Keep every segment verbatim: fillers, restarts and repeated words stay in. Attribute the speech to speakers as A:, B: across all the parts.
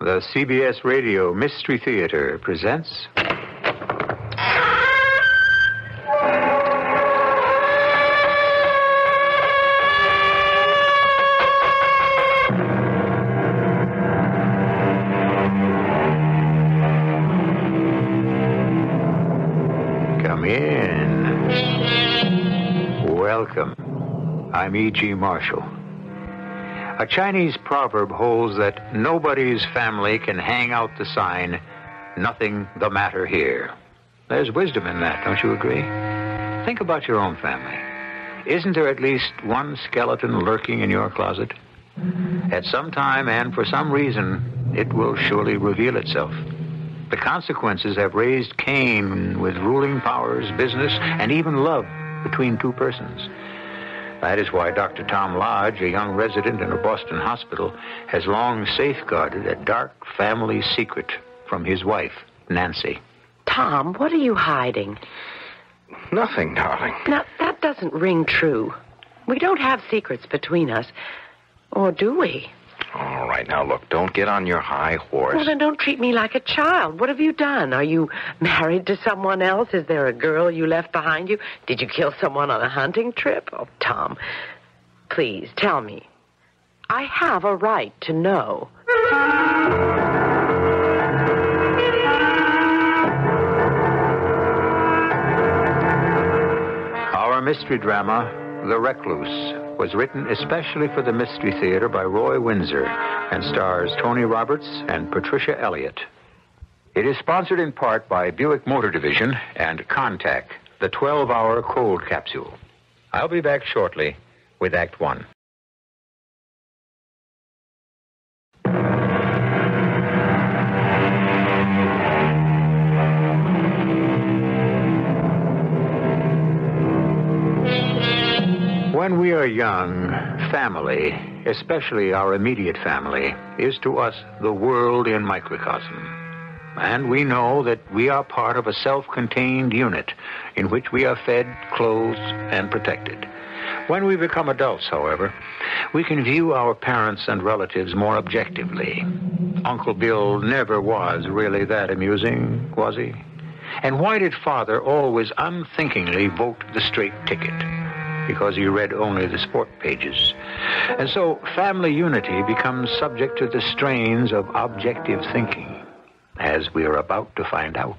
A: The C B S Radio Mystery Theater presents... Come in. Welcome. I'm E G. Marshall. A Chinese proverb holds that nobody's family can hang out the sign, "Nothing the matter here." There's wisdom in that, don't you agree? Think about your own family. Isn't there at least one skeleton lurking in your closet? At some time and for some reason, it will surely reveal itself. The consequences have raised Cain with ruling powers, business, and even love between two persons. That is why Doctor Tom Lodge, a young resident in a Boston hospital, has long safeguarded a dark family secret from his wife, Nancy.
B: Tom, what are you hiding?
C: Nothing, darling.
B: Now, that doesn't ring true. We don't have secrets between us. Or do we?
C: All right, now look, don't get on your high horse.
B: Well, then don't treat me like a child. What have you done? Are you married to someone else? Is there a girl you left behind you? Did you kill someone on a hunting trip? Oh, Tom, please, tell me. I have a right to know.
A: Our mystery drama, The Recluse, was written especially for the Mystery Theater by Roy Windsor and stars Tony Roberts and Patricia Elliott. It is sponsored in part by Buick Motor Division and Contact, the twelve-hour cold capsule. I'll be back shortly with Act One. When we are young, family, especially our immediate family, is to us the world in microcosm. And we know that we are part of a self-contained unit in which we are fed, clothed, and protected. When we become adults, however, we can view our parents and relatives more objectively. Uncle Bill never was really that amusing, was he? And why did Father always unthinkingly vote the straight ticket? Because he read only the sport pages. And so family unity becomes subject to the strains of objective thinking, as we are about to find out.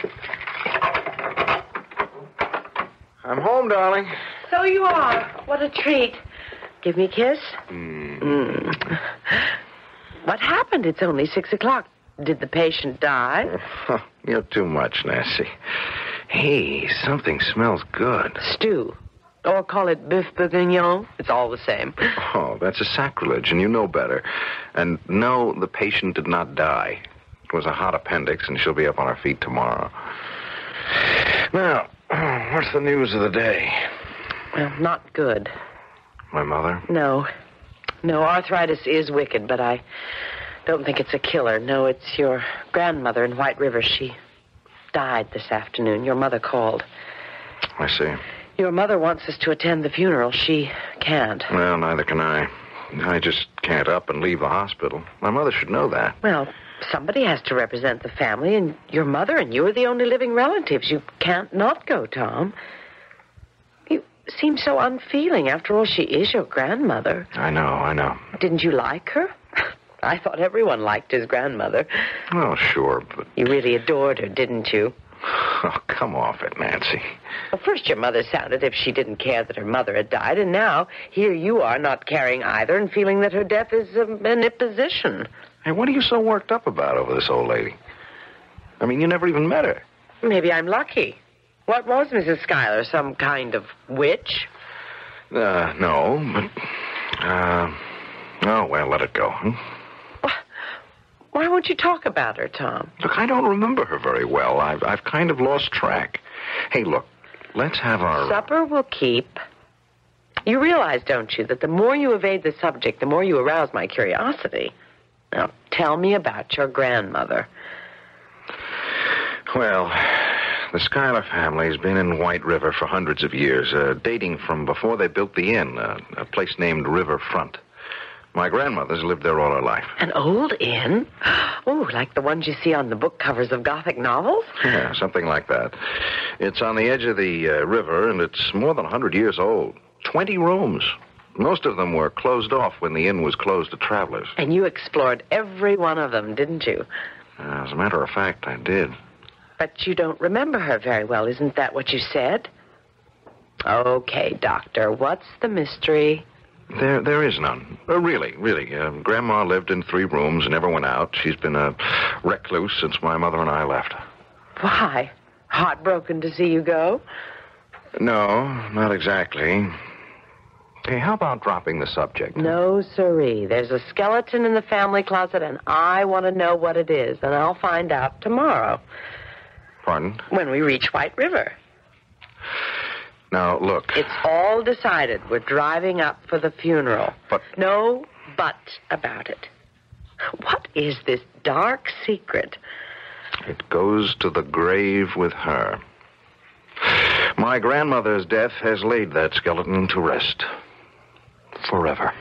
C: I'm home, darling.
B: So you are. What a treat. Give me a kiss.
C: Mm.
B: Mm. What happened? It's only six o'clock. Did the patient die?
C: You're too much, Nancy. Hey, something smells good.
B: Stew. Or call it boeuf bourguignon. It's all the same.
C: Oh, that's a sacrilege, and you know better. And no, the patient did not die. It was a hot appendix, and she'll be up on her feet tomorrow. Now, what's the news of the day?
B: Well, not good.
C: My mother?
B: No. No, arthritis is wicked, but I don't think it's a killer. No, it's your grandmother in White River. She died this afternoon. Your mother called.
C: I see.
B: Your mother wants us to attend the funeral. She can't.
C: Well, neither can I. I just can't up and leave the hospital. My mother should know that.
B: Well, somebody has to represent the family, and your mother and you are the only living relatives. You can't not go, Tom. You seem so unfeeling. After all, she is your grandmother.
C: I know, I know.
B: Didn't you like her? I thought everyone liked his grandmother.
C: Oh, sure, but...
B: You really adored her, didn't you?
C: Oh, come off it, Nancy.
B: Well, first your mother sounded as if she didn't care that her mother had died, and now here you are not caring either and feeling that her death is um, an imposition.
C: Hey, what are you so worked up about over this old lady? I mean, you never even met her.
B: Maybe I'm lucky. What was Missus Schuyler, some kind of witch?
C: Uh, no, but, uh, oh, well, let it go. Hmm?
B: Why won't you talk about her, Tom?
C: Look, I don't remember her very well. I've, I've kind of lost track. Hey, look, let's have our...
B: Supper will keep. You realize, don't you, that the more you evade the subject, the more you arouse my curiosity. Now, tell me about your grandmother.
C: Well, the Schuyler family's been in White River for hundreds of years, uh, dating from before they built the inn, uh, a place named Riverfront. My grandmother's lived there all her life.
B: An old inn? Oh, like the ones you see on the book covers of Gothic novels?
C: Yeah, something like that. It's on the edge of the uh, river, and it's more than one hundred years old. Twenty rooms. Most of them were closed off when the inn was closed to travelers.
B: And you explored every one of them, didn't you?
C: Uh, as a matter of fact, I did.
B: But you don't remember her very well. Isn't that what you said? Okay, Doctor, what's the mystery?
C: There, there is none. Uh, really, really. Uh, Grandma lived in three rooms and never went out. She's been a recluse since my mother and I left.
B: Why? Heartbroken to see you go?
C: No, not exactly. Hey, how about dropping the subject?
B: No, sirree. There's a skeleton in the family closet, and I want to know what it is, and I'll find out tomorrow.
C: Pardon?
B: When we reach White River.
C: Now, look.
B: It's all decided. We're driving up for the funeral.
C: But...
B: No but about it. What is this dark secret?
C: It goes to the grave with her. My grandmother's death has laid that skeleton to rest. Forever.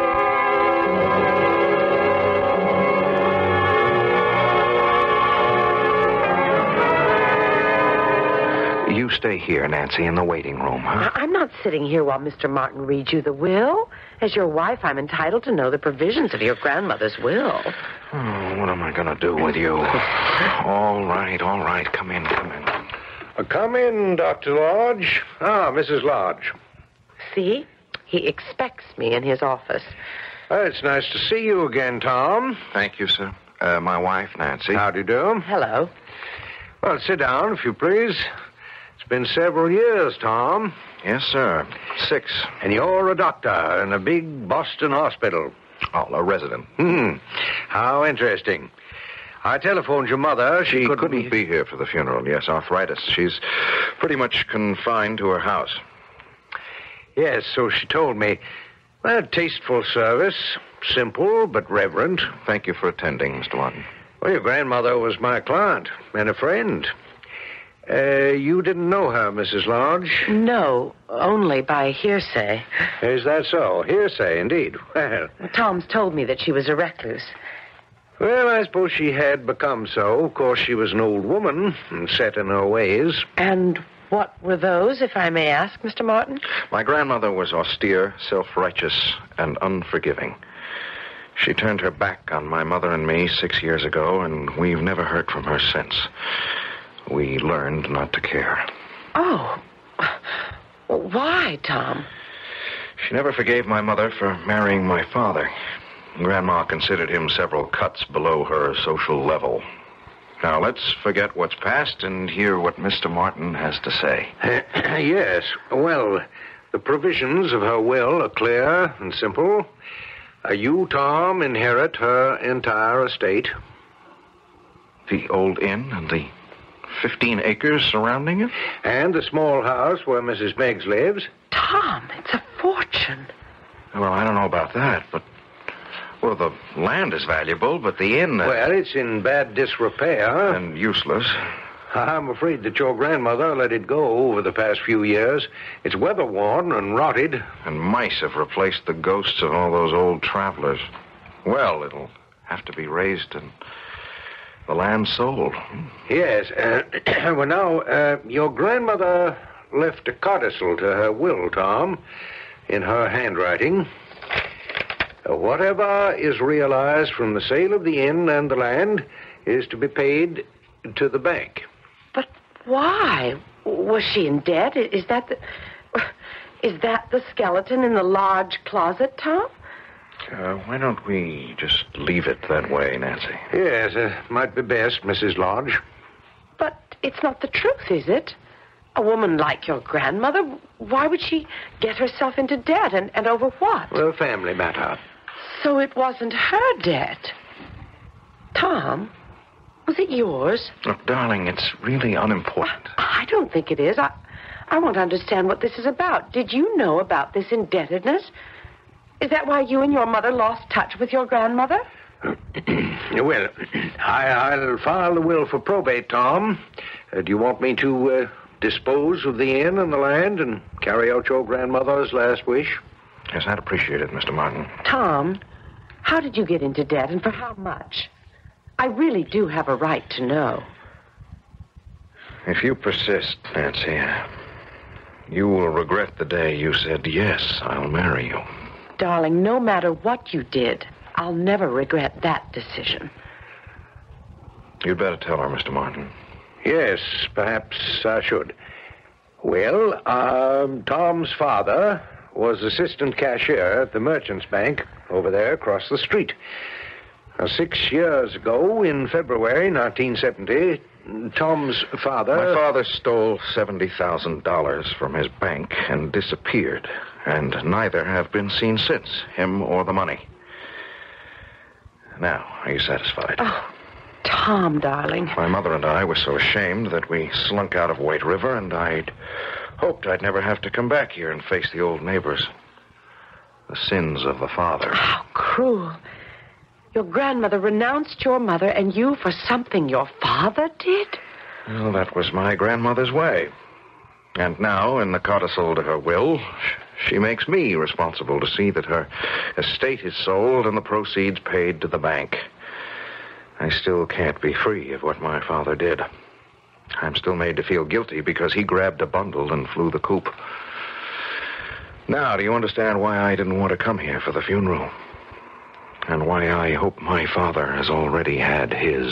C: You stay here, Nancy, in the waiting room, huh?
B: I'm not sitting here while Mister Martin reads you the will. As your wife, I'm entitled to know the provisions of your grandmother's will.
C: Oh, what am I going to do with you? All right, all right. Come in, come in.
A: Uh, come in, Doctor Lodge. Ah, Missus Lodge.
B: See? He expects me in his office.
A: Uh, it's nice to see you again, Tom.
C: Thank you, sir. Uh, my wife, Nancy.
A: How do you do?
B: Hello.
A: Well, sit down, if you please. It's been several years, Tom.
C: Yes, sir. Six.
A: And you're a doctor in a big Boston hospital.
C: Oh, a resident.
A: Hmm. How interesting. I telephoned your mother. She,
C: She
A: couldn't,
C: couldn't be here for the funeral. Yes, arthritis. She's pretty much confined to her house.
A: Yes, so she told me. Well, tasteful service. Simple, but reverent.
C: Thank you for attending, Mister Martin.
A: Well, your grandmother was my client and a friend. Uh, you didn't know her, Missus Lodge?
B: No, only by hearsay.
A: Is that so? Hearsay, indeed. Well,
B: Tom's told me that she was a recluse.
A: well, I suppose she had become so. Of course, she was an old woman and set in her ways.
B: And what were those, if I may ask, Mister Martin?
C: My grandmother was austere, self-righteous, and unforgiving. She turned her back on my mother and me six years ago, and we've never heard from her since. We learned not to care.
B: Oh. Why, Tom?
C: She never forgave my mother for marrying my father. Grandma considered him several cuts below her social level. Now, let's forget what's past and hear what Mister Martin has to say.
A: Yes. Well, the provisions of her will are clear and simple. Uh, you, Tom, inherit her entire estate.
C: The old inn and the fifteen acres surrounding it?
A: And the small house where Missus Meggs lives.
B: Tom, it's a fortune.
C: Well, I don't know about that, but... Well, the land is valuable, but the inn... Uh,
A: Well, it's in bad disrepair.
C: and useless.
A: I'm afraid that your grandmother let it go over the past few years. It's weather-worn and rotted.
C: And mice have replaced the ghosts of all those old travelers. Well, it'll have to be raised and the land sold.
A: Yes. Uh, well, now, uh, your grandmother left a codicil to her will, Tom, in her handwriting. Uh, whatever is realized from the sale of the inn and the land is to be paid to the bank.
B: But why? Was she in debt? Is that the... Is that the skeleton in the large closet, Tom?
C: Uh, why don't we just leave it that way, Nancy?
A: Yes, uh, might be best, Missus Lodge.
B: But it's not the truth, is it? A woman like your grandmother, why would she get herself into debt, and, and over what?
A: Well, family matter.
B: So it wasn't her debt. Tom, was it yours?
C: Look, darling, it's really unimportant.
B: I, I don't think it is. I, I want to understand what this is about. Did you know about this indebtedness? Is that why you and your mother lost touch with your grandmother?
A: Well, I, I'll file the will for probate, Tom. Uh, do you want me to uh, dispose of the inn and the land and carry out your grandmother's last wish?
C: Yes, I'd appreciate it, Mister Martin.
B: Tom, How did you get into debt, and for how much? I really do have a right to know.
C: If you persist, Nancy, you will regret the day you said, yes, I'll marry you.
B: Darling, no matter what you did, I'll never regret that decision.
C: You'd better tell her, Mister Martin.
A: Yes, perhaps I should. Well, um, Tom's father was assistant cashier at the Merchants Bank over there across the street. Now, six years ago, in February nineteen seventy, Tom's father...
C: My father stole seventy thousand dollars from his bank and disappeared, and neither have been seen since, him or the money. Now, are you satisfied?
B: Oh, Tom, darling.
C: My mother and I were so ashamed that we slunk out of White River, and I'd hoped I'd never have to come back here and face the old neighbors. The sins of the father.
B: How cruel. Your grandmother renounced your mother and you for something your father did?
C: Well, that was my grandmother's way. And now, in the codicil to her will, she makes me responsible to see that her estate is sold and the proceeds paid to the bank. I still can't be free of what my father did. I'm still made to feel guilty because he grabbed a bundle and flew the coop. Now, do you understand why I didn't want to come here for the funeral? And why I hope my father has already had his.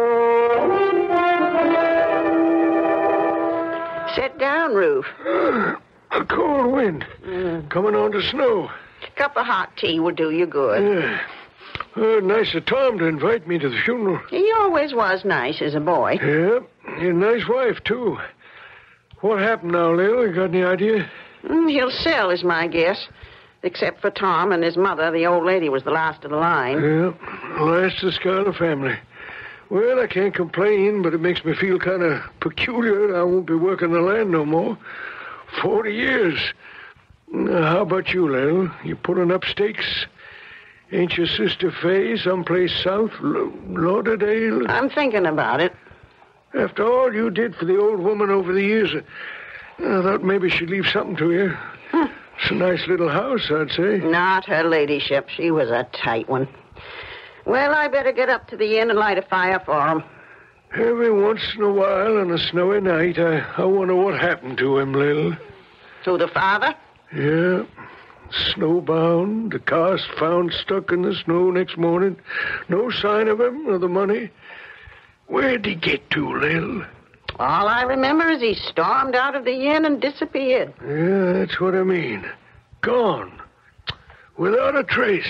D: Sit down, Roof.
E: Uh, a cold wind.
D: Mm.
E: Coming on to snow.
D: A cup of hot tea will do you good.
E: Yeah. Uh, nice of Tom to invite me to the funeral.
D: He always was nice as a boy.
E: Yeah, a nice wife, too. What happened now, Lil? You got any idea?
D: Mm, he'll sell, is my guess. Except for Tom and his mother, the old lady was the last of the line.
E: Yeah, last of the Schuyler family. Well, I can't complain, but it makes me feel kind of peculiar. I won't be working the land no more. Forty years. Now, how about you, Lil? You putting up stakes? Ain't your sister Fay someplace south, L- Lauderdale?
D: I'm thinking about it.
E: After all you did for the old woman over the years, I thought maybe she'd leave something to you.
D: Huh.
E: It's a nice little house, I'd say.
D: Not her ladyship. She was a tight one. Well, I better get up to the inn and light a fire for him.
E: Every once in a while on a snowy night, I, I wonder what happened to him, Lil.
D: To the father?
E: Yeah. Snowbound. The car's found stuck in the snow next morning. No sign of him or the money. Where'd he get to, Lil?
D: All I remember is he stormed out of the inn and disappeared.
E: Yeah, that's what I mean. Gone. Without a trace.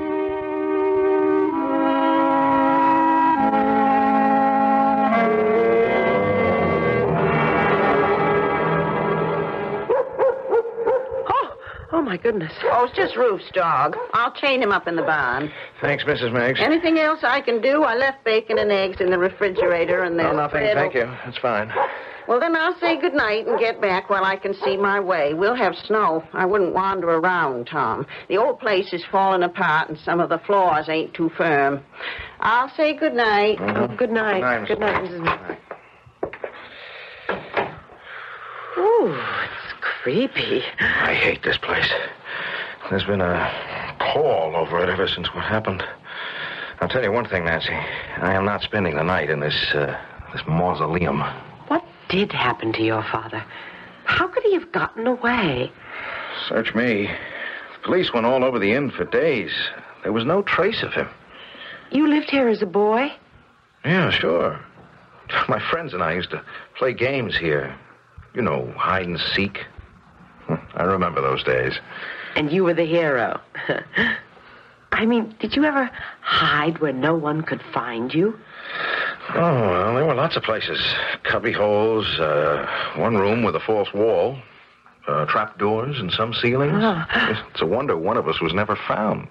B: Oh, my goodness.
D: Oh, it's just Roof's dog. I'll chain him up in the barn.
C: Thanks, Missus Meggs.
D: Anything else I can do? I left bacon and eggs in the refrigerator and then...
C: No, nothing. Thank you. That's fine.
D: Well, then I'll say goodnight and get back while I can see my way. We'll have snow. I wouldn't wander around, Tom. The old place is falling apart and some of the floors ain't too firm. I'll say goodnight.
C: Mm-hmm.
B: Oh, good night.
C: Good night,
B: Good night,
C: Missus
B: Missus Meggs. Ooh, it's creepy.
C: I hate this place. There's been a pall over it ever since what happened. I'll tell you one thing, Nancy. I am not spending the night in this, uh, this mausoleum.
B: What did happen to your father? How could he have gotten away?
C: Search me. The police went all over the inn for days. There was no trace of him.
B: You lived here as a boy?
C: Yeah, sure. My friends and I used to play games here. You know, hide and seek. I remember those days.
B: And you were the hero. I mean, did you ever hide where no one could find you?
C: Oh, well, there were lots of places. Cubby holes, uh, one room with a false wall, uh, trap doors in some ceilings.
B: Oh.
C: It's a wonder one of us was never found.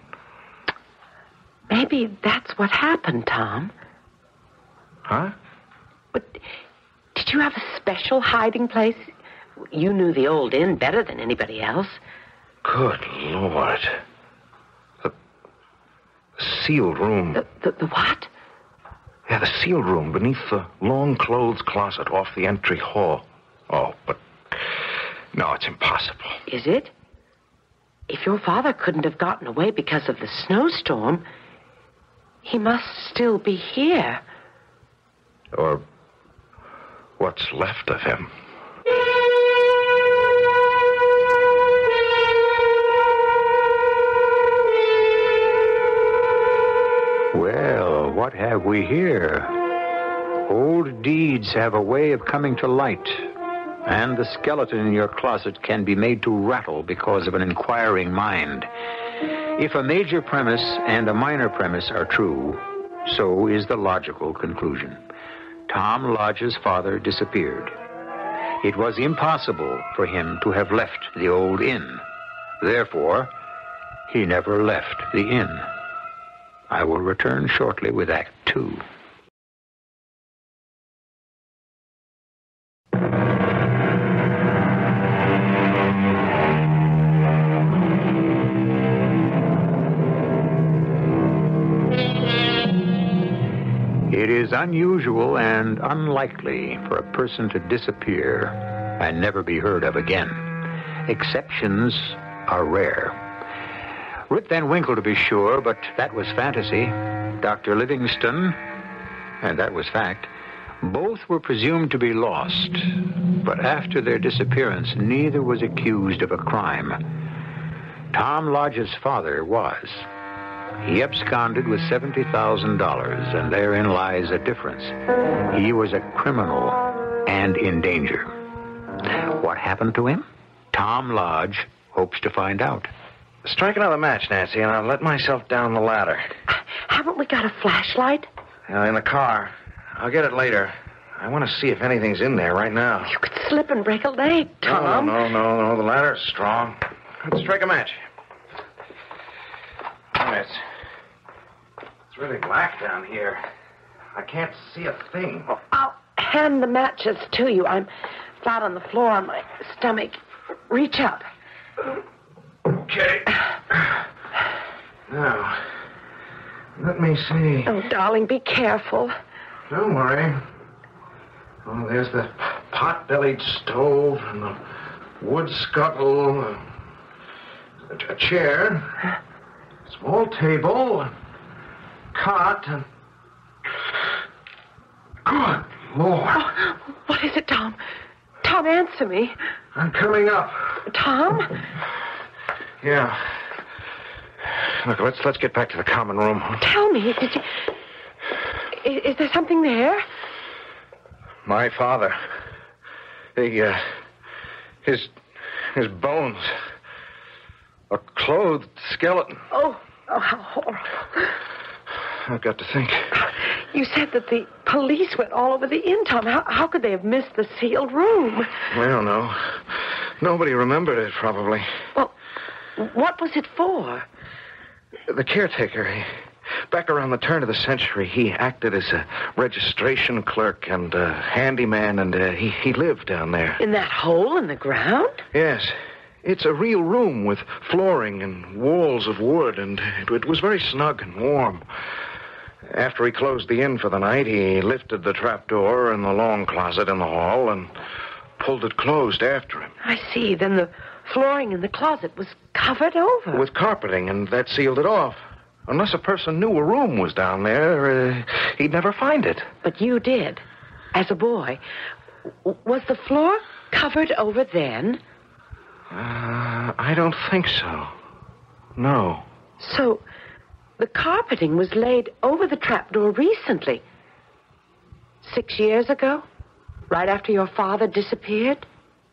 B: Maybe that's what happened, Tom.
C: Huh?
B: But did you have a special hiding place? You knew the old inn better than anybody else.
C: Good Lord. The sealed room.
B: The, the, the what?
C: Yeah, the sealed room beneath the long clothes closet off the entry hall. Oh, but... No, it's impossible.
B: Is it? If your father couldn't have gotten away because of the snowstorm, He must still be here.
C: Or what's left of him.
A: Well, what have we here? Old deeds have a way of coming to light, and the skeleton in your closet can be made to rattle because of an inquiring mind. If a major premise and a minor premise are true, so is the logical conclusion. Tom Lodge's father disappeared. It was impossible for him to have left the old inn. Therefore, he never left the inn. I will return shortly with Act Two. It is unusual and unlikely for a person to disappear and never be heard of again. Exceptions are rare. Rip Van Winkle, to be sure, but that was fantasy. Doctor Livingston, and that was fact. Both were presumed to be lost, but after their disappearance, neither was accused of a crime. Tom Lodge's father was. He absconded with seventy thousand dollars, and therein lies a difference. He was a criminal and in danger. What happened to him? Tom Lodge hopes to find out.
C: Strike another match, Nancy, and I'll let myself down the ladder.
B: Haven't we got a flashlight?
C: Uh, in the car. I'll get it later. I want to see if anything's in there right now.
B: You could slip and break a leg, Tom.
C: No, no, no, no. The ladder's strong. Let's strike a match. Oh, it's, it's really black down here. I can't see a thing.
B: Oh, I'll hand the matches to you. I'm flat on the floor on my stomach. Reach up.
C: Okay. Now, let me see.
B: Oh, darling, be careful.
C: Don't worry. Oh, there's the pot-bellied stove and the wood scuttle, a, a chair, a small table, a cot, and... Good Lord.
B: Oh, what is it, Tom? Tom, answer me.
C: I'm coming up.
B: Tom?
C: Yeah. Look, let's let's get back to the common room.
B: Tell me, did you... Is, is there something there?
C: My father. The, uh... His... His bones. A clothed skeleton.
B: Oh, oh, how horrible.
C: I've got to think.
B: You said that the police went all over the inn, Tom. How, how could they have missed the sealed room?
C: I don't know. Nobody remembered it, probably.
B: Well, what was it for?
C: The caretaker, he, back around the turn of the century, he acted as a registration clerk and a handyman, and uh, he, he lived down there.
B: In that hole in the ground?
C: Yes. It's a real room with flooring and walls of wood, and it, it was very snug and warm. After he closed the inn for the night, he lifted the trapdoor in the long closet in the hall and pulled it closed after him.
B: I see. Then the flooring in the closet was covered over.
C: With carpeting, and that sealed it off. Unless a person knew a room was down there, uh, he'd never find it.
B: But you did, as a boy. W- was the floor covered over then?
C: Uh, I don't think so. No.
B: So, the carpeting was laid over the trapdoor recently. Six years ago? Right after your father disappeared?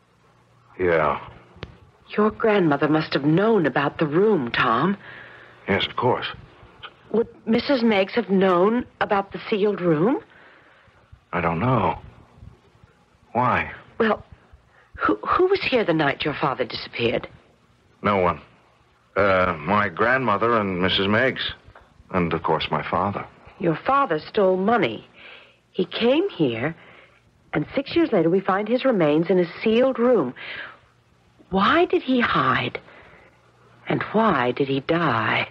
C: Yeah.
B: Your grandmother must have known about the room, Tom.
C: Yes, of course.
B: Would Missus Meigs have known about the sealed room?
C: I don't know. Why?
B: Well, who, who was here the night your father disappeared?
C: No one. Uh, my grandmother and Missus Meigs. And, of course, my father.
B: Your father stole money. He came here, and six years later we find his remains in a sealed room. Why did he hide? And why did he die?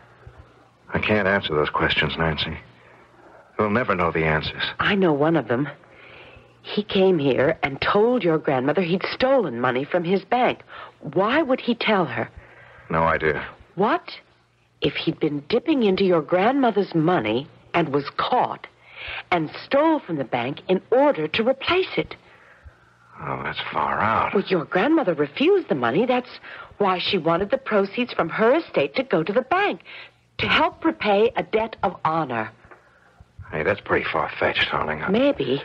C: I can't answer those questions, Nancy. We'll never know the answers.
B: I know one of them. He came here and told your grandmother he'd stolen money from his bank. Why would he tell her?
C: No idea.
B: What if he'd been dipping into your grandmother's money and was caught and stole from the bank in order to replace it.
C: Oh, that's far out.
B: Well, your grandmother refused the money. That's why she wanted the proceeds from her estate to go to the bank, to help repay a debt of honor.
C: Hey, that's pretty far-fetched, darling.
B: Maybe.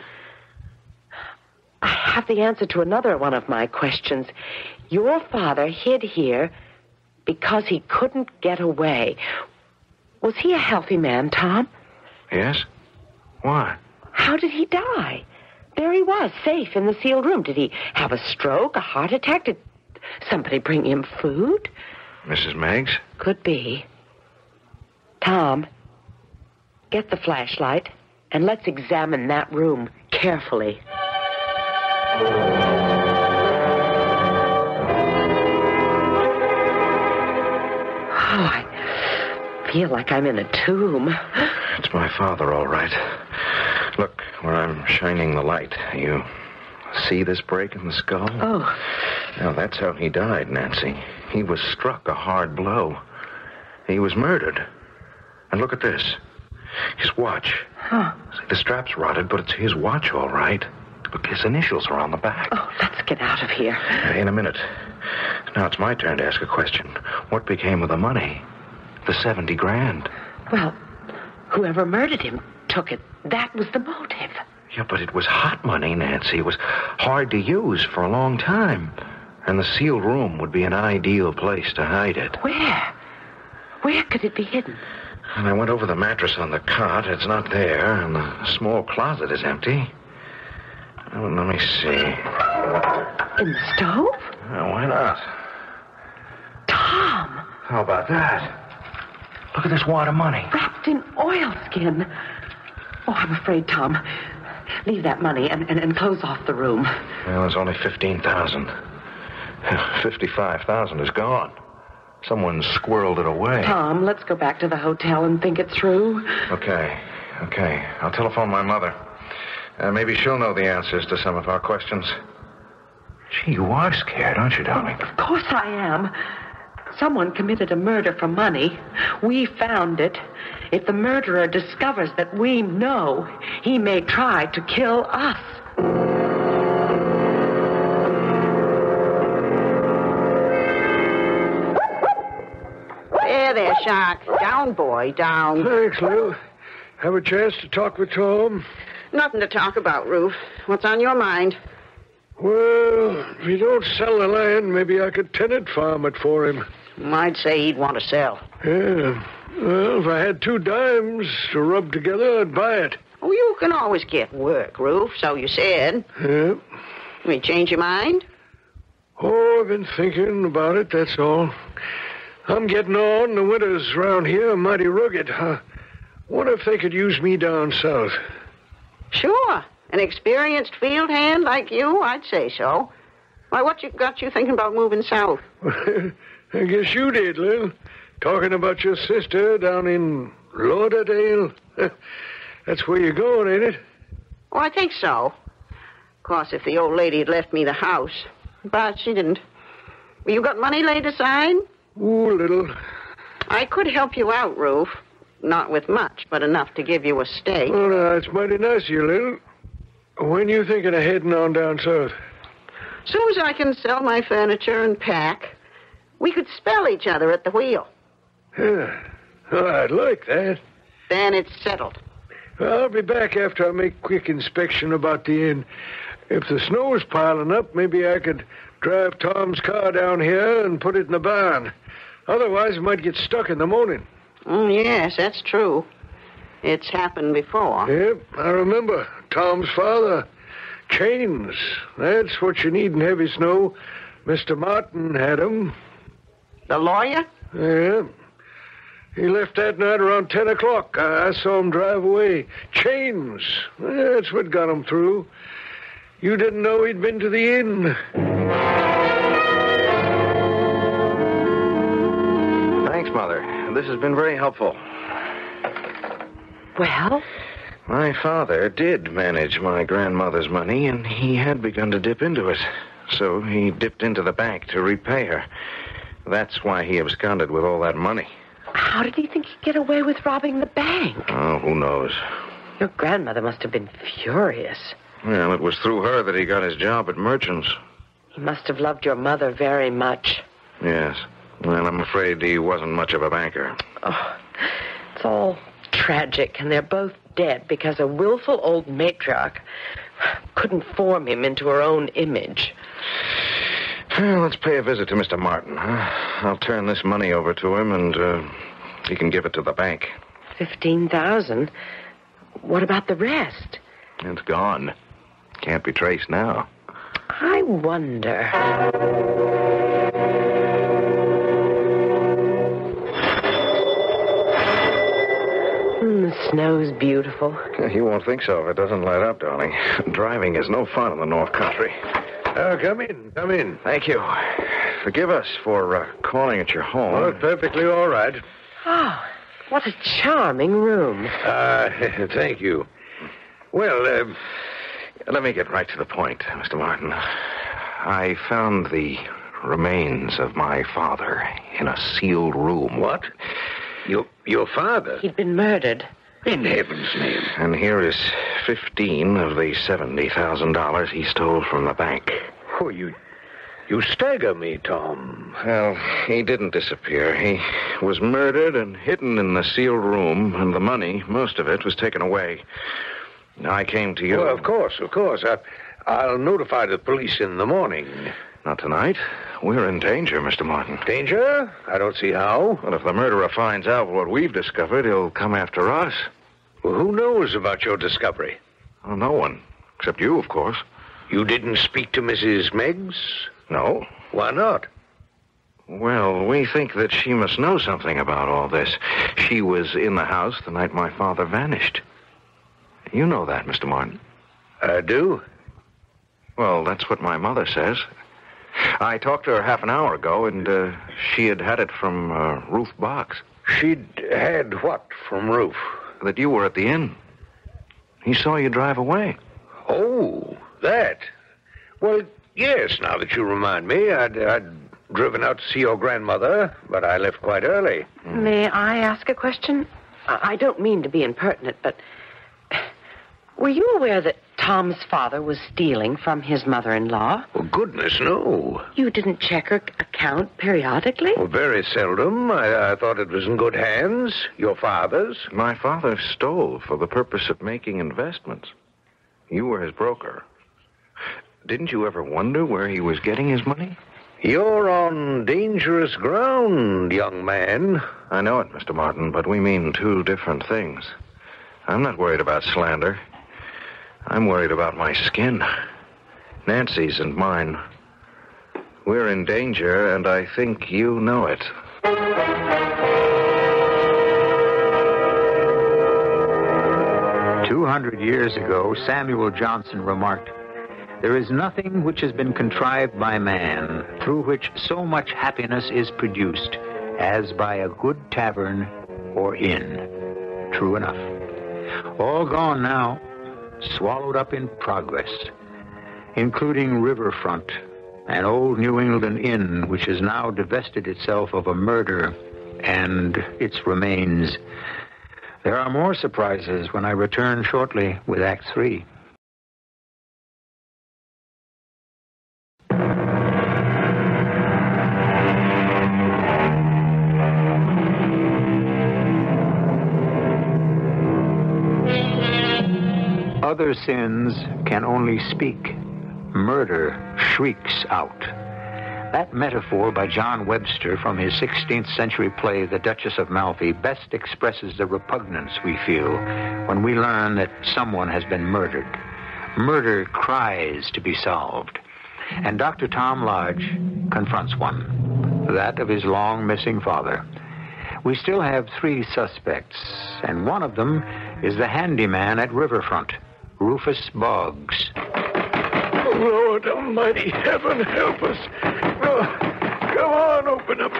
B: I have the answer to another one of my questions. Your father hid here because he couldn't get away. Was he a healthy man, Tom?
C: Yes? Why?
B: How did he die? There he was, safe in the sealed room. Did he have a stroke, a heart attack? Did somebody bring him food?
C: Missus Meggs?
B: Could be. Tom, get the flashlight and let's examine that room carefully. Oh, I feel like I'm in a tomb.
C: It's my father, all right. Look, where I'm shining the light. You see this break in the skull?
B: Oh.
C: Now, that's how he died, Nancy. He was struck a hard blow. He was murdered. And look at this. His watch.
B: Huh.
C: See, the strap's rotted, but it's his watch, all right. Look, his initials are on the back.
B: Oh, let's get out of here.
C: In a minute. Now it's my turn to ask a question. What became of the money? The seventy grand.
B: Well, whoever murdered him took it. That was the motive.
C: Yeah, but it was hot money, Nancy. It was hard to use for a long time. And the sealed room would be an ideal place to hide it.
B: Where? Where could it be hidden?
C: And I went over the mattress on the cot. It's not there. And the small closet is empty. Oh, let me see.
B: In the stove?
C: Well, why not?
B: Tom!
C: How about that? Look at this wad of money.
B: Wrapped in oilskin. Oh, I'm afraid, Tom. Leave that money and, and, and close off the room.
C: Well, there's only fifteen thousand. fifty-five thousand is gone. Someone squirreled it away.
B: Tom, let's go back to the hotel and think it through.
C: Okay, okay. I'll telephone my mother. Uh, maybe she'll know the answers to some of our questions. Gee, you are scared, aren't you, darling?
B: Of course I am. Someone committed a murder for money. We found it. If the murderer discovers that we know, he may try to kill us.
D: There, there, Shark. Down, boy, down.
E: Thanks, Lil. Have a chance to talk with Tom?
D: Nothing to talk about, Ruth. What's on your mind?
E: Well, if you don't sell the land, maybe I could tenant farm it for him.
D: I'd say he'd want to sell.
E: Yeah. Well, if I had two dimes to rub together, I'd buy it.
D: Oh, you can always get work, Ruth, so you said.
E: Yeah.
D: You may change your mind?
E: Oh, I've been thinking about it, that's all. I'm getting on. The winters around here are mighty rugged. I wonder if they could use me down south.
D: Sure. An experienced field hand like you, I'd say so. Why, what you got you thinking about moving south?
E: I guess you did, Lil. Talking about your sister down in Lauderdale. That's where you're going, ain't it?
D: Oh, I think so. Of course, if the old lady had left me the house. But she didn't. Well, you got money laid aside?
E: Ooh, little.
D: I could help you out, Ruth. Not with much, but enough to give you a stay.
E: Oh, no, it's mighty nice of you, Lil. When you thinking of heading on down south?
D: Soon as I can sell my furniture and pack, we could spell each other at the wheel.
E: Yeah. Oh, I'd like that.
D: Then it's settled.
E: I'll be back after I make quick inspection about the inn. If the snow's piling up, maybe I could drive Tom's car down here and put it in the barn. Otherwise, it might get stuck in the morning.
D: Mm, yes, that's true. It's happened before.
E: Yep, I remember. Tom's father. Chains. That's what you need in heavy snow. Mister Martin had 'em.
D: The lawyer?
E: Yeah. He left that night around ten o'clock. I, I saw him drive away. Chains. That's what got him through. You didn't know he'd been to the inn.
C: Thanks, Mother. This has been very helpful.
B: Well?
C: My father did manage my grandmother's money, and he had begun to dip into it. So he dipped into the bank to repay her. That's why he absconded with all that money.
B: How How did he think he'd get away with robbing the bank?
C: Oh, who knows?
B: Your grandmother must have been furious.
C: Well, it was through her that he got his job at Merchant's.
B: He must have loved your mother very much.
C: Yes. Well, I'm afraid he wasn't much of a banker.
B: Oh, it's all tragic, and they're both dead because a willful old matriarch couldn't form him into her own image.
C: Well, let's pay a visit to Mister Martin. Huh? I'll turn this money over to him, and uh, he can give it to the bank.
B: Fifteen thousand? What about the rest?
C: It's gone. Can't be traced now.
B: I wonder. Mm, the snow's beautiful.
C: You won't think so if it doesn't light up, darling. Driving is no fun in the North Country.
E: Uh, come in, come in.
C: Thank you. Forgive us for uh, calling at your home.
E: Oh, perfectly all right.
B: Oh, what a charming room.
E: Uh, thank you. Well, uh,
C: Let me get right to the point, Mister Martin. I found the remains of my father in a sealed room.
E: what? Your, your father?
B: He'd been murdered.
E: In heaven's name.
C: And here is fifteen of the seventy thousand dollars he stole from the bank.
E: Oh, you, you stagger me, Tom.
C: Well, he didn't disappear. He was murdered and hidden in the sealed room, and the money, most of it, was taken away. I came to you.
E: Well, of course, of course. I, I'll notify the police in the morning.
C: Not tonight. We're in danger, Mister Martin.
E: Danger? I don't see how.
C: Well, if the murderer finds out what we've discovered, he'll come after us.
E: Well, who knows about your discovery?
C: Well, no one. Except you, of course.
E: You didn't speak to Missus Meggs?
C: No.
E: Why not?
C: Well, we think that she must know something about all this. She was in the house the night my father vanished. You know that, Mister Martin.
E: I do.
C: Well, that's what my mother says. I talked to her half an hour ago, and uh, she had had it from uh, Ruth Box.
E: She'd had what from Ruth?
C: That you were at the inn. He saw you drive away.
E: Oh, that. Well, yes, now that you remind me, I'd, I'd driven out to see your grandmother, but I left quite early.
B: May I ask a question? I I don't mean to be impertinent, but were you aware that Tom's father was stealing from his mother-in-law?
E: Well, goodness, no.
B: You didn't check her account periodically?
E: Well, very seldom. I, I thought it was in good hands. Your father's.
C: My father stole for the purpose of making investments. You were his broker. Didn't you ever wonder where he was getting his money?
E: You're on dangerous ground, young man.
C: I know it, Mister Martin, but we mean two different things. I'm not worried about slander. I'm worried about my skin. Nancy's and mine. We're in danger, and I think you know it.
A: Two hundred years ago, Samuel Johnson remarked, "There is nothing which has been contrived by man through which so much happiness is produced as by a good tavern or inn." True enough. All gone now, swallowed up in progress, including Riverfront, an old New England inn which has now divested itself of a murder and its remains. There are more surprises when I return shortly with Act Three. Other sins can only speak. Murder shrieks out. That metaphor by John Webster from his sixteenth century play, The Duchess of Malfi, best expresses the repugnance we feel when we learn that someone has been murdered. Murder cries to be solved. And Doctor Tom Lodge confronts one, that of his long-missing father. We still have three suspects, and one of them is the handyman at Riverfront, Rufus Boggs.
E: Oh, Lord Almighty, heaven help us. Oh, come on, open up.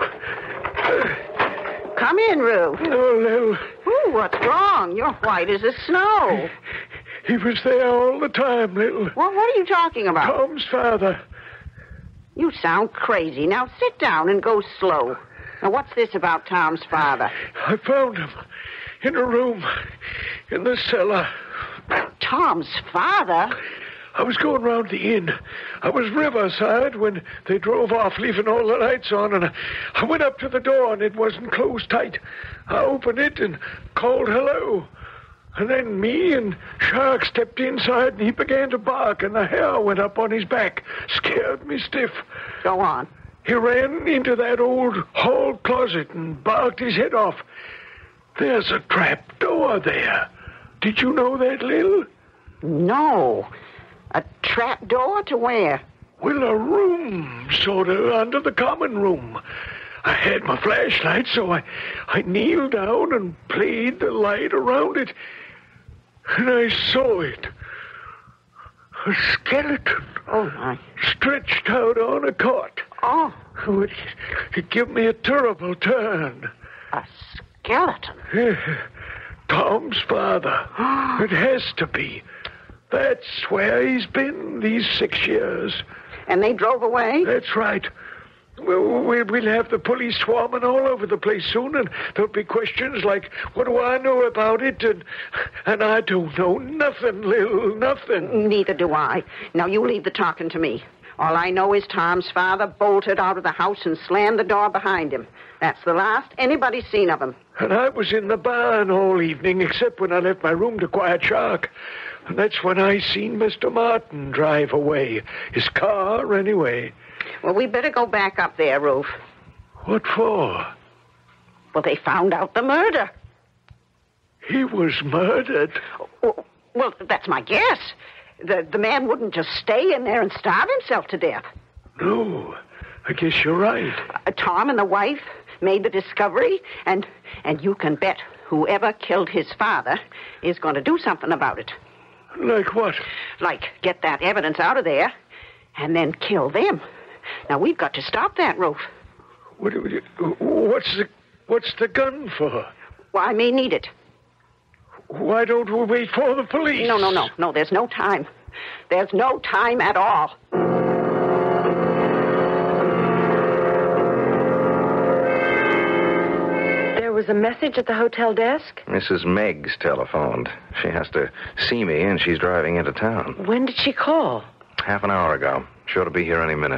D: Come in, Rue.
E: Oh, Lil.
D: Ooh, what's wrong? You're white as the snow.
E: He was there all the time, Lil.
D: Well, what are you talking about?
E: Tom's father.
D: You sound crazy. Now sit down and go slow. Now, what's this about Tom's father?
E: I found him in a room in the cellar.
D: Tom's father?
E: I was going round the inn. I was riverside when they drove off, leaving all the lights on, and I, I went up to the door, and it wasn't closed tight. I opened it and called hello. And then me and Shark stepped inside, and he began to bark, and the hair went up on his back. Scared me stiff.
D: Go on.
E: He ran into that old hall closet and barked his head off. There's a trap door there. Did you know that, Lil?
D: No. A trap door to where?
E: Well, a room, sort of, under the common room. I had my flashlight, so I, I kneeled down and played the light around it. And I saw it. A skeleton.
D: Oh, my.
E: Stretched out on a cot.
D: Oh.
E: It, it gave me a terrible turn.
D: A skeleton?
E: Yeah. Tom's father. It has to be. That's where he's been these six years.
D: And they drove away?
E: That's right. We'll, we'll have the police swarming all over the place soon, and there'll be questions like, what do I know about it? And, and I don't know nothing, Lil, nothing.
D: Neither do I. Now, you leave the talking to me. All I know is Tom's father bolted out of the house and slammed the door behind him. That's the last anybody's seen of him.
E: And I was in the barn all evening, except when I left my room to quiet Shark. And that's when I seen Mister Martin drive away. His car, anyway.
D: Well, we better go back up there, Ruth.
E: What for?
D: Well, they found out the murder.
E: He was murdered?
D: Well, well that's my guess. The, the man wouldn't just stay in there and starve himself to death.
E: No, I guess you're right.
D: Uh, Tom and the wife made the discovery, and, and you can bet whoever killed his father is going to do something about it.
E: Like what?
D: Like get that evidence out of there and then kill them. Now, we've got to stop that, Ruth.
E: What, what's the what's the gun for?
D: Well, I may need it.
E: Why don't we wait for the police?
D: No, no, no. No, there's no time. There's no time at all.
B: There was a message at the hotel desk?
C: Missus Meggs telephoned. She has to see me, and she's driving into town.
B: When did she call?
C: Half an hour ago. Sure to be here any minute.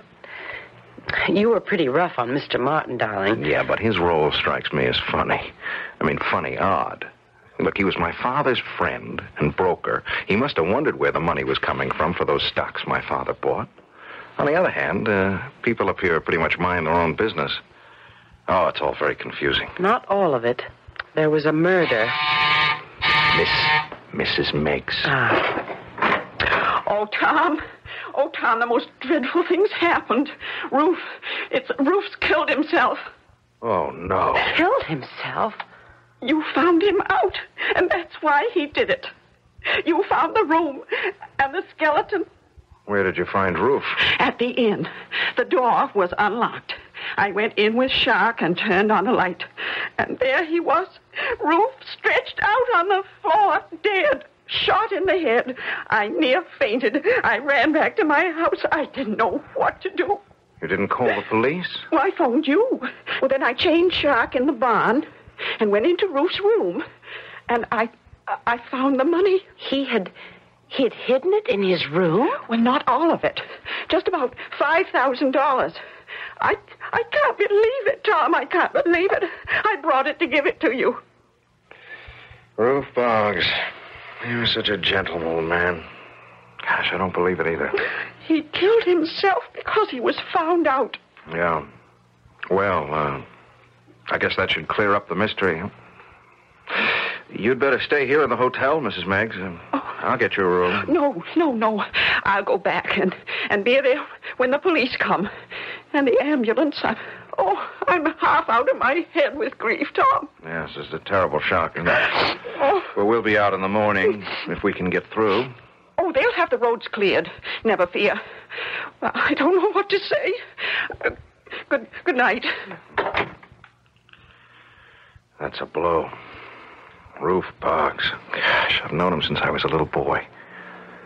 B: You were pretty rough on Mister Martin, darling.
C: Yeah, but his role strikes me as funny. I mean, funny odd. Look, he was my father's friend and broker. He must have wondered where the money was coming from for those stocks my father bought. On the other hand, uh, people up here pretty much mind their own business. Oh, it's all very confusing.
B: Not all of it. There was a murder.
C: Miss... Missus Meggs.
B: Ah.
D: Oh, Tom. Oh, Tom, the most dreadful things happened. Ruth, it's... Ruth's killed himself.
C: Oh, no.
B: Killed himself?
D: You found him out, and that's why he did it. You found the room and the skeleton.
C: Where did you find Ruth?
D: At the inn. The door was unlocked. I went in with Shark and turned on the light. And there he was, Ruth stretched out on the floor, dead, shot in the head. I near fainted. I ran back to my house. I didn't know what to do.
C: You didn't call the police?
D: Well, I phoned you. Well, then I chained Shark in the barn and went into Ruth's room. And I I found the money.
B: He had... He had hidden it in his room?
D: Well, not all of it. Just about five thousand dollars. I I can't believe it, Tom. I can't believe it. I brought it to give it to you.
C: Ruth Boggs. You were such a gentle old man. Gosh, I don't believe it either.
D: He killed himself because he was found out.
C: Yeah. Well, uh, I guess that should clear up the mystery. Huh? You'd better stay here in the hotel, Missus Meggs. Uh,
D: oh.
C: I'll get you a room.
D: No, no, no. I'll go back and, and be there when the police come. And the ambulance. I, oh, I'm half out of my head with grief, Tom.
C: Yes, it's a terrible shock. And
D: Oh.
C: well, we'll be out in the morning if we can get through.
D: Oh, they'll have the roads cleared. Never fear. I don't know what to say. Uh, good, good night.
C: That's a blow. Ruth Boggs. Gosh, I've known him since I was a little boy.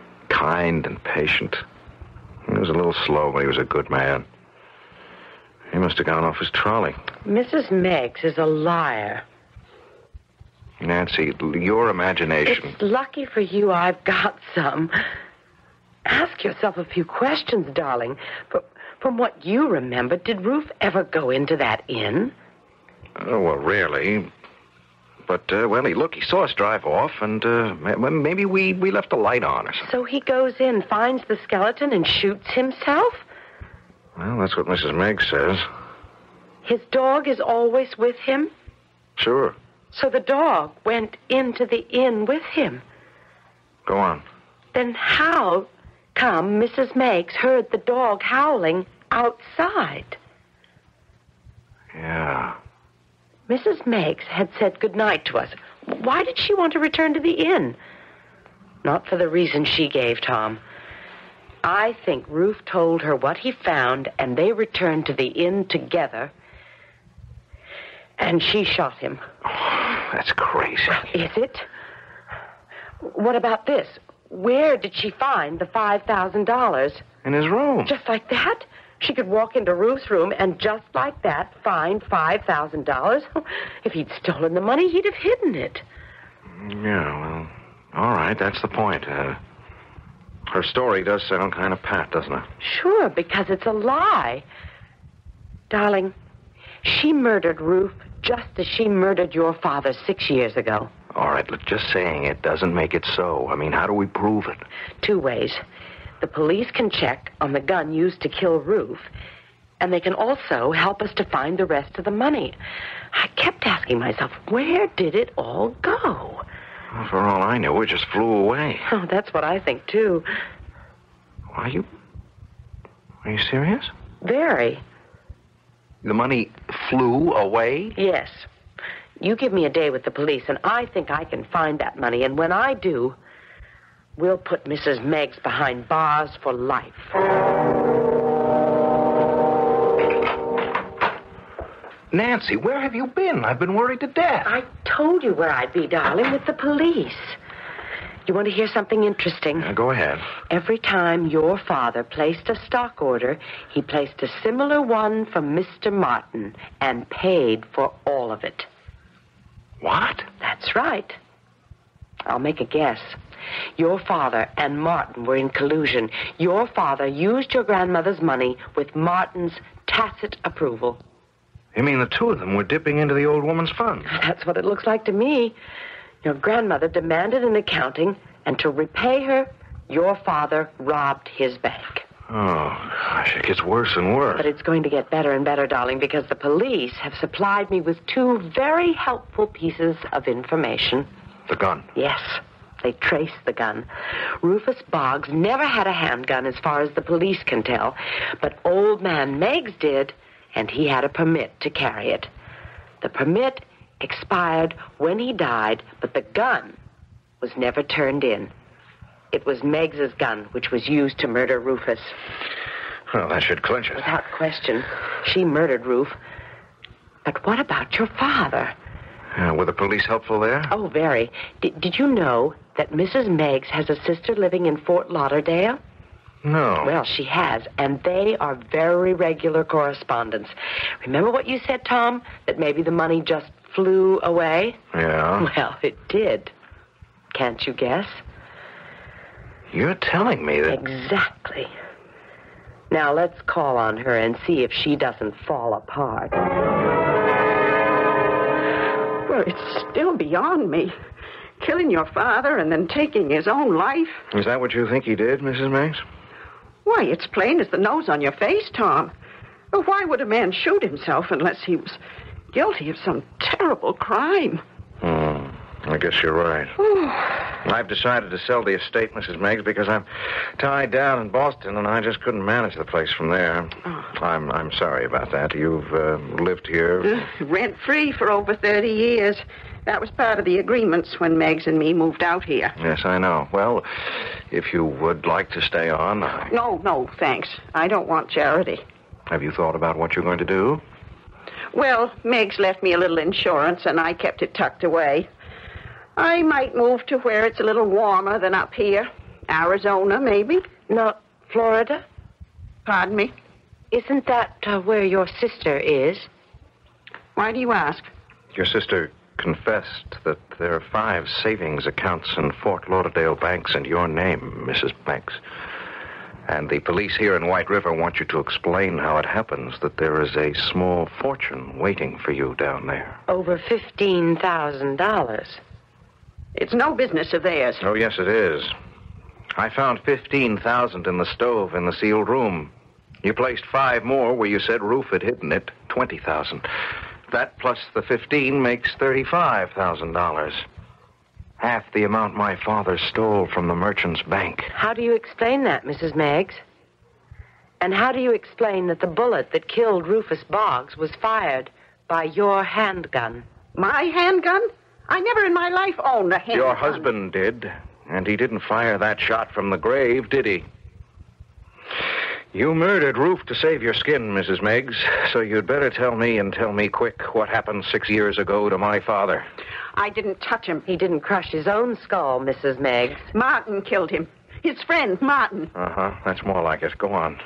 C: Kind and patient. He was a little slow, but he was a good man. He must have gone off his trolley.
B: Missus Meigs is a liar.
C: Nancy, your imagination...
B: It's lucky for you I've got some. Ask yourself a few questions, darling. But from what you remember, did Ruth ever go into that inn?
C: Oh, well, rarely. But, uh, well, he, look, he saw us drive off, and uh, maybe we, we left a light on or something.
B: So he goes in, finds the skeleton, and shoots himself?
C: Well, that's what Missus Meigs says.
B: His dog is always with him?
C: Sure.
B: So the dog went into the inn with him?
C: Go on.
B: Then how come Missus Meigs heard the dog howling outside?
C: Yeah.
B: Missus Meigs had said goodnight to us. Why did she want to return to the inn? Not for the reason she gave, Tom. I think Ruth told her what he found, and they returned to the inn together, and she shot him.
C: Oh, that's crazy.
B: Is it? What about this? Where did she find the five thousand dollars?
C: In his room.
B: Just like that? She could walk into Ruth's room and just like that find five thousand dollars? If he'd stolen the money, he'd have hidden it.
C: Yeah, well, all right, that's the point. Uh, her story does sound kind of pat, doesn't it?
B: Sure, because it's a lie. Darling, she murdered Ruth just as she murdered your father six years ago.
C: All right, look, just saying it doesn't make it so. I mean, how do we prove it?
B: Two ways. The police can check on the gun used to kill Ruth, and they can also help us to find the rest of the money. I kept asking myself, where did it all go?
C: Well, for all I know, it just flew away.
B: Oh, that's what I think, too.
C: Are you... Are you serious?
B: Very.
C: The money flew away?
B: Yes. You give me a day with the police, and I think I can find that money, and when I do... we'll put Missus Meigs behind bars for life.
C: Nancy, where have you been? I've been worried to death.
B: I told you where I'd be, darling, with the police. You want to hear something interesting?
C: Uh, go ahead.
B: Every time your father placed a stock order, he placed a similar one from Mister Martin and paid for all of it.
C: What?
B: That's right. I'll make a guess. Your father and Martin were in collusion. Your father used your grandmother's money with Martin's tacit approval.
C: You mean the two of them were dipping into the old woman's funds?
B: That's what it looks like to me. Your grandmother demanded an accounting, and to repay her, your father robbed his bank.
C: Oh, gosh, it gets worse and worse.
B: But it's going to get better and better, darling, because the police have supplied me with two very helpful pieces of information.
C: The gun?
B: Yes. They traced the gun. Rufus Boggs never had a handgun as far as the police can tell, but old man Meigs did, and he had a permit to carry it. The permit expired when he died, but the gun was never turned in. It was Meigs's gun, which was used to murder Rufus.
C: Well, that should clinch it.
B: Without question, she murdered Ruth. But what about your father?
C: Uh, were the police helpful there?
B: Oh, very. D- did you know that Missus Meigs has a sister living in Fort Lauderdale?
C: No.
B: Well, she has, and they are very regular correspondents. Remember what you said, Tom? That maybe the money just flew away?
C: Yeah?
B: Well, it did. Can't you guess?
C: You're telling me that...
B: Exactly. Now, let's call on her and see if she doesn't fall apart.
D: Well, it's still beyond me. Killing your father and then taking his own life.
C: Is that what you think he did, Missus Meigs?
D: Why, it's plain as the nose on your face, Tom. Well, why would a man shoot himself unless he was guilty of some terrible crime?
C: Hmm. I guess you're right. I've decided to sell the estate, Missus Meigs, because I'm tied down in Boston, and I just couldn't manage the place from there.
D: Oh.
C: I'm I'm sorry about that. You've uh, lived here...
D: Uh, rent-free for over thirty years. That was part of the agreements when Meigs and me moved out here.
C: Yes, I know. Well, if you would like to stay on... I...
D: No, no, thanks. I don't want charity.
C: Have you thought about what you're going to do?
D: Well, Meigs left me a little insurance, and I kept it tucked away. I might move to where it's a little warmer than up here. Arizona, maybe.
B: Not Florida?
D: Pardon me?
B: Isn't that uh, where your sister is?
D: Why do you ask?
C: Your sister confessed that there are five savings accounts in Fort Lauderdale banks in your name, Missus Banks. And the police here in White River want you to explain how it happens that there is a small fortune waiting for you down there.
B: Over fifteen thousand dollars.
D: It's no business of theirs.
C: Oh, yes, it is. I found fifteen thousand dollars in the stove in the sealed room. You placed five more where you said Roof had hidden it, twenty thousand dollars. That plus the fifteen makes thirty-five thousand dollars. Half the amount my father stole from the merchant's bank.
B: How do you explain that, Missus Meggs? And how do you explain that the bullet that killed Rufus Boggs was fired by your handgun?
D: My handgun? I never in my life owned a handgun.
C: Your husband did, and he didn't fire that shot from the grave, did he? You murdered Roof to save your skin, Missus Meggs, so you'd better tell me and tell me quick what happened six years ago to my father.
D: I didn't touch him.
B: He didn't crush his own skull, Missus Meggs.
D: Martin killed him. His friend, Martin.
C: Uh-huh. That's more like it. Go on.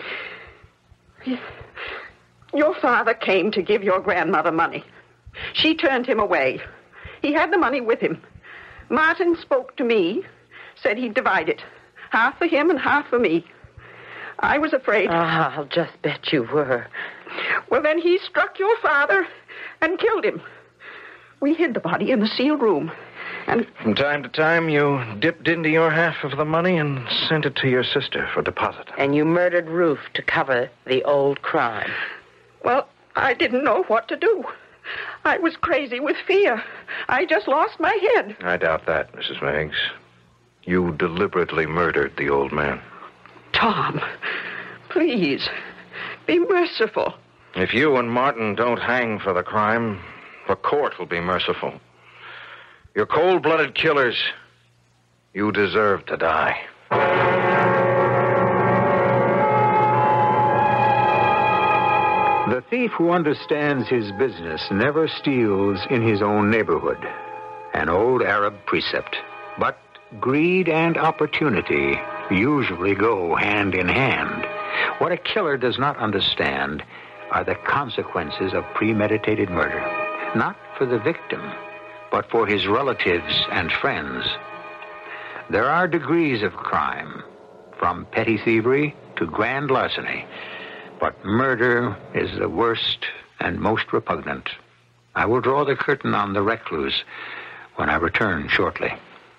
D: Your father came to give your grandmother money. She turned him away. He had the money with him. Martin spoke to me, said he'd divide it. Half for him and half for me. I was afraid.
B: Ah, I'll just bet you were.
D: Well, then he struck your father and killed him. We hid the body in the sealed room. And
C: from time to time, you dipped into your half of the money and sent it to your sister for deposit.
B: And you murdered Roof to cover the old crime.
D: Well, I didn't know what to do. I was crazy with fear. I just lost my head.
C: I doubt that, Missus Meggs. You deliberately murdered the old man.
D: Tom, please, be merciful.
C: If you and Martin don't hang for the crime, the court will be merciful. You're cold-blooded killers. You deserve to die.
A: The thief who understands his business never steals in his own neighborhood. An old Arab precept. But greed and opportunity usually go hand in hand. What a killer does not understand are the consequences of premeditated murder. Not for the victim, but for his relatives and friends. There are degrees of crime, from petty thievery to grand larceny. But murder is the worst and most repugnant. I will draw the curtain on the Recluse when I return shortly.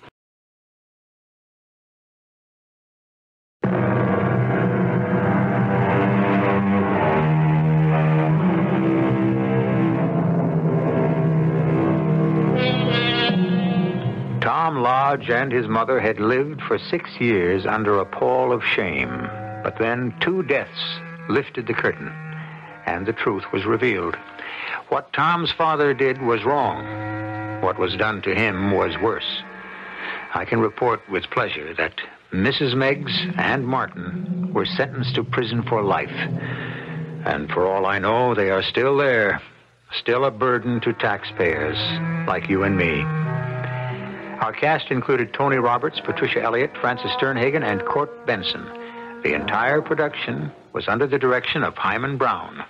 A: Tom Lodge and his mother had lived for six years under a pall of shame. But then two deaths lifted the curtain, and the truth was revealed. What Tom's father did was wrong. What was done to him was worse. I can report with pleasure that Missus Meggs and Martin were sentenced to prison for life. And for all I know, they are still there, still a burden to taxpayers like you and me. Our cast included Tony Roberts, Patricia Elliott, Francis Sternhagen, and Court Benson. The entire production was under the direction of Hyman Brown.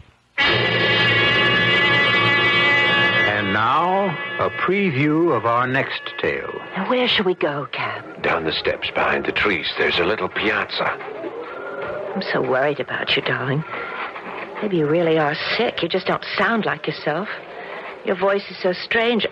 A: And now, a preview of our next tale.
B: Now, where shall we go, Cap?
F: Down the steps behind the trees. There's a little piazza.
B: I'm so worried about you, darling. Maybe you really are sick. You just don't sound like yourself. Your voice is so strange.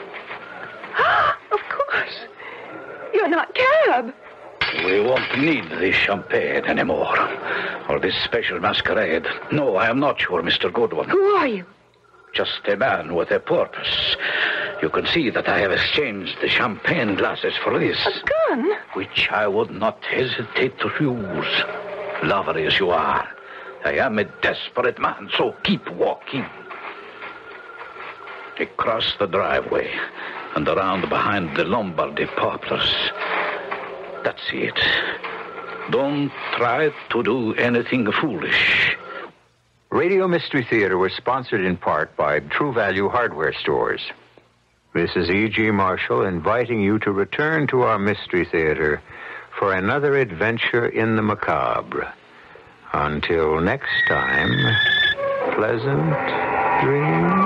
B: Of course. You're not Cab.
G: We won't need this champagne anymore. Or this special masquerade. No, I am not your Mister Goodwin.
B: Who are you?
G: Just a man with a purpose. You can see that I have exchanged the champagne glasses for this.
B: A gun?
G: Which I would not hesitate to use. Lover as you are, I am a desperate man, so keep walking. Across the driveway and around behind the Lombardy poplars. That's it. Don't try to do anything foolish.
A: Radio Mystery Theater was sponsored in part by True Value Hardware Stores. This is E G. Marshall inviting you to return to our Mystery Theater for another adventure in the macabre. Until next time, pleasant dreams.